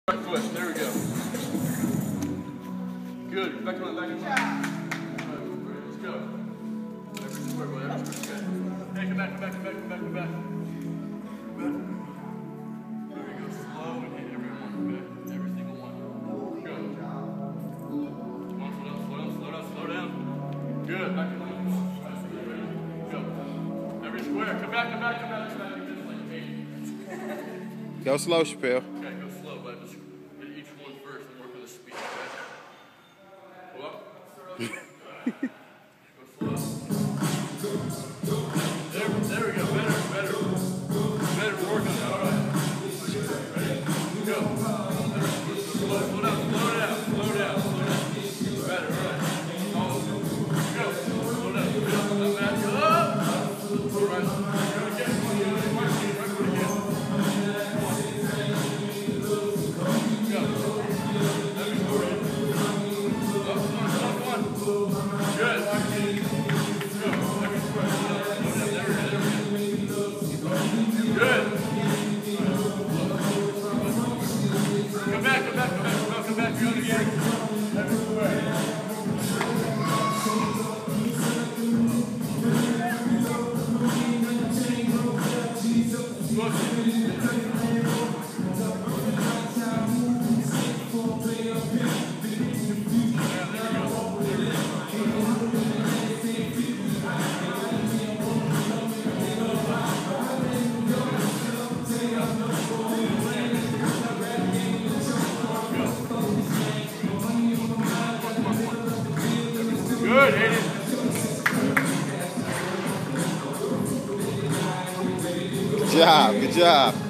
Right foot, there we go. Good, back on, back on. Let's go. Every square, boy, every square. Hey, come back, come back, come back, come back, come back. There we go, slow and hit every one, okay? Every single one. Go. Come on, slow down, slow down, slow down, slow down. Good, back to the go. Every square, come back, come back, come back, come back. Just like Aiden. Go slow, Chapelle. Okay, go slow, but just hit each one first and work on the speed, okay? Go up. Go slow. There we go. Better. Better work on it. All right. Ready? Go. Slow down. Better. All right. Go. Slow down. Not bad. Go up. All right. Go again. Right foot again. Good. Good. Come back. Go again. Everywhere. Good, Aiden. Good job.